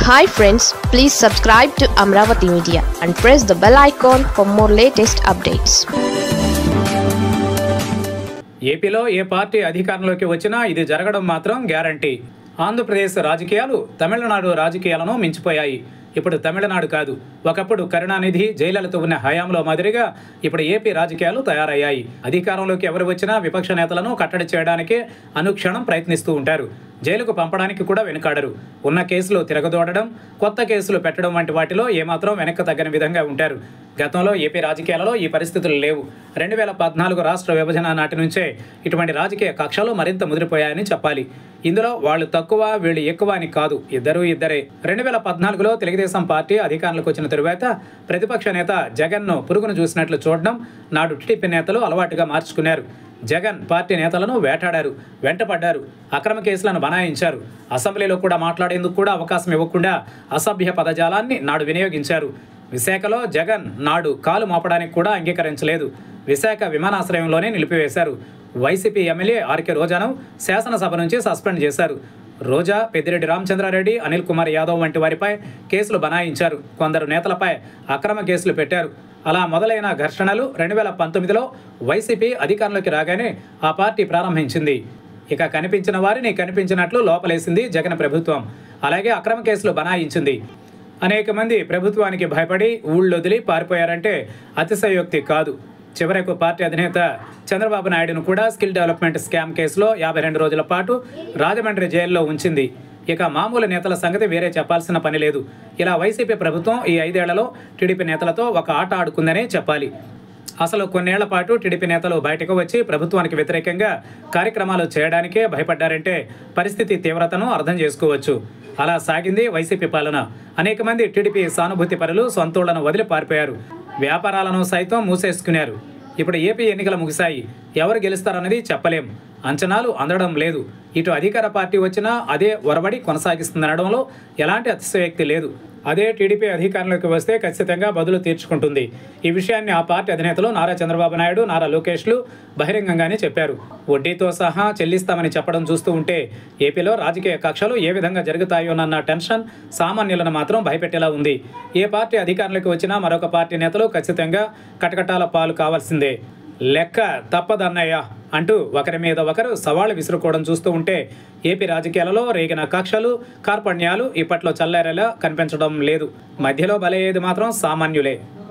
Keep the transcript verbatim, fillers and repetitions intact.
Hi friends, please subscribe to Amravati Media and press the bell icon for more latest updates. ఏపీలో ఏ party అధికారంలోకి వచ్చినా ఇది జరగడం మాత్రం గ్యారంటీ. ఆంధ్రప్రదేశ్ రాజకీయాలు తమిళనాడు రాజకీయాలను మించిపోయాయి. ఇప్పుడు తమిళనాడు కాదు, ఒకప్పుడు కరుణానిధి జయలలిత ఉన్న హయాంలో మాదిరిగా ఇప్పుడు ఏపీ రాజకీయాలు తయారయ్యాయి. అధికారంలోకి ఎవరు వచ్చినా విపక్ష నేతలను కట్టడి చేయడానికి అనుక్షణం ప్రయత్నిస్తూ ఉంటారు. జైలుకు పంపడానికి కూడా వెనుకాడరు. ఉన్న కేసులు తిరగదోడడం, కొత్త కేసులు పెట్టడం వంటి వాటిలో ఏమాత్రం వెనక్కి తగ్గని విధంగా ఉంటారు. గతంలో ఏపీ రాజకీయాలలో ఈ పరిస్థితులు లేవు. రెండు వేల పద్నాలుగు రాష్ట్ర విభజన నాటి నుంచే ఇటువంటి రాజకీయ కక్షలు మరింత ముదిరిపోయాయని చెప్పాలి. ఇందులో వాళ్ళు తక్కువ, వీళ్ళు ఎక్కువ అని కాదు, ఇద్దరు ఇద్దరే. రెండు వేల పద్నాలుగులో తెలుగుదేశం పార్టీ అధికారంలోకి వచ్చిన తరువాత ప్రతిపక్ష నేత జగన్ను పురుగును చూసినట్లు చూడడం నాడు టీడీపీ నేతలు అలవాటుగా మార్చుకున్నారు. జగన్ పార్టీ నేతలను వేటాడారు, వెంటపడ్డారు, అక్రమ కేసులను బనాయించారు. అసెంబ్లీలో కూడా మాట్లాడేందుకు కూడా అవకాశం ఇవ్వకుండా అసభ్య పదజాలాన్ని నాడు వినియోగించారు. విశాఖలో జగన్ నాడు కాలు మోపడానికి కూడా అంగీకరించలేదు. విశాఖ విమానాశ్రయంలోనే నిలిపివేశారు. వైసీపీ ఎమ్మెల్యే ఆర్కే రోజాను శాసనసభ నుంచి సస్పెండ్ చేశారు. రోజా, పెద్దిరెడ్డి రామచంద్రారెడ్డి, అనిల్ కుమార్ యాదవ్ వంటి వారిపై కేసులు బనాయించారు. కొందరు నేతలపై అక్రమ కేసులు పెట్టారు. అలా మొదలైన ఘర్షణలు రెండు వేల పంతొమ్మిదిలో వైసీపీ అధికారంలోకి రాగానే ఆ పార్టీ ప్రారంభించింది. ఇక కనిపించిన వారిని కనిపించినట్లు లోపలేసింది జగన్ ప్రభుత్వం. అలాగే అక్రమ కేసులు బనాయించింది. అనేక మంది ప్రభుత్వానికి భయపడి ఊళ్ళొదిలి పారిపోయారంటే అతిశయోక్తి కాదు. చివరకు పార్టీ అధినేత చంద్రబాబు నాయుడును కూడా స్కిల్ డెవలప్మెంట్ స్కామ్ కేసులో యాభై రెండు రోజుల పాటు రాజమండ్రి జైల్లో ఉంచింది. ఇక మామూలు నేతల సంగతి వేరే చెప్పాల్సిన పని లేదు. ఇలా వైసీపీ ప్రభుత్వం ఈ ఐదేళ్లలో టీడీపీ నేతలతో ఒక ఆట ఆడుకుందనే చెప్పాలి. అసలు కొన్నేళ్ల పాటు టీడీపీ నేతలు బయటకు వచ్చి ప్రభుత్వానికి వ్యతిరేకంగా కార్యక్రమాలు చేయడానికే భయపడ్డారంటే పరిస్థితి తీవ్రతను అర్థం చేసుకోవచ్చు. అలా సాగింది వైసీపీ పాలన. అనేక మంది టీడీపీ సానుభూతి పరులు సొంతూళ్లను వదిలి పారిపోయారు. వ్యాపారాలను సైతం మూసేసుకున్నారు. ఇప్పుడు ఏపీ ఎన్నికలు ముగిశాయి. ఎవరు గెలుస్తారన్నది చెప్పలేం. అంచనాలు అందడం లేదు. ఇటు అధికార పార్టీ వచ్చినా అదే ఒరబడి కొనసాగిస్తుందనడంలో ఎలాంటి అతిశయోక్తి లేదు. అదే టీడీపీ అధికారంలోకి వస్తే ఖచ్చితంగా బదులు తీర్చుకుంటుంది. ఈ విషయాన్ని ఆ పార్టీ అధినేతలు నారా చంద్రబాబు నాయుడు, నారా లోకేష్లు బహిరంగంగానే చెప్పారు. వడ్డీతో సహా చెల్లిస్తామని చెప్పడం చూస్తూ ఉంటే ఏపీలో రాజకీయ కక్షలు ఏ విధంగా జరుగుతాయోనన్న టెన్షన్ సామాన్యులను మాత్రం భయపెట్టేలా ఉంది. ఏ పార్టీ అధికారంలోకి వచ్చినా మరొక పార్టీ నేతలు ఖచ్చితంగా కటకటాల పాలు కావాల్సిందే. లెక్క తప్పదన్నయ్య అంటూ ఒకరి మీద ఒకరు సవాళ్లు విసురుకోవడం చూస్తూ ఉంటే ఏపీ రాజకీయాలలో రేగిన కక్షలు, కార్పణ్యాలు ఇప్పట్లో చల్లారేలా కనిపించడం లేదు. మధ్యలో బలయ్యేది మాత్రం సామాన్యులే.